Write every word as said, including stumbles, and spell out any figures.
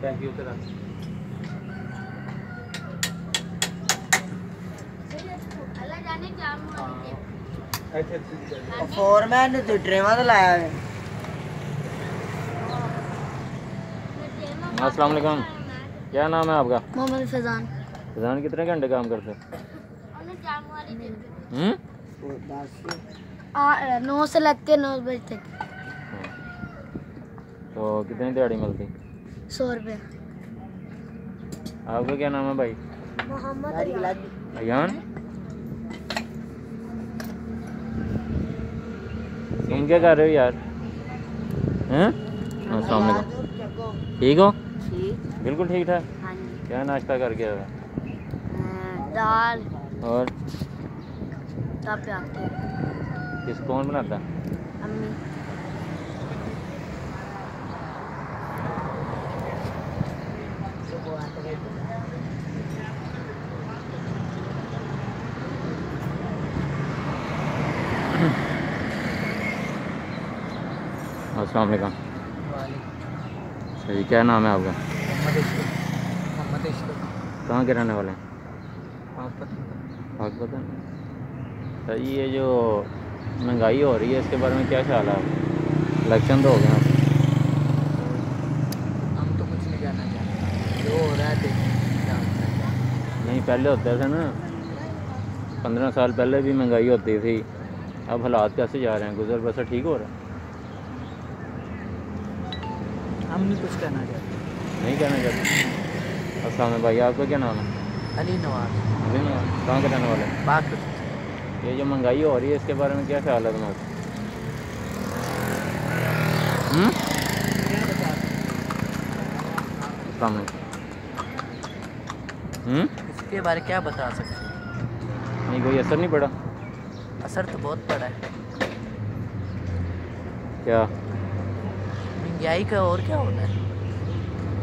टैंकी उतर फोरमैन तो ड्रेवा तो लाया है। अस्सलाम वालेकुम, क्या नाम है आपका? मोहम्मद फैजान। फैजान कितने घंटे काम करते हैं? हम्म नौ से लगते नौ बजे तक। तो कितनी दिहाड़ी मिलती? सौ रुपये। आपका क्या नाम है भाई? मोहम्मद अयान। तुम क्या कर रहे हो यार? हैं? अस्सलाम वालेकुम, ठीक हो? बिल्कुल ठीक ठाक। हाँ जी। क्या नाश्ता कर गया है? दाल और तब पे आते किस कौन बनाता? अम्मी। अस्सलाम वालेकुम। सही, क्या नाम है आपका? मोहम्मद इशरत। कहाँ के रहने वाले हैं? पाकपतन। पाकपतन। सही, ये जो महंगाई हो रही है इसके बारे में क्या ख्याल है आपका? इलेक्शन तो हो गया, हम तो कुछ नहीं कहना चाहते, जो हो रहा है देखिए क्या होता है। नहीं पहले होते थे ना, पंद्रह साल पहले भी महंगाई होती थी। अब हालात कैसे जा रहे हैं? गुजर बसर ठीक हो रहा है? हम नहीं कुछ कहना चाहते। नहीं कहना चाहते। अस्सलाम वालेकुम भाई, आपका क्या नाम है? अली नवाज। अभी ना, कहाँ के रहने वाले हैं? पाकपतन। ये जो महंगाई हो रही है इसके बारे में क्या ख्याल है तुम्हारा? हम्म अस्सलाम वालेकुम। हम्म इसके बारे क्या बता सकते हैं? नहीं, कोई असर नहीं पड़ा? असर तो बहुत पड़ा है क्या? महंगाई का, और क्या होना है।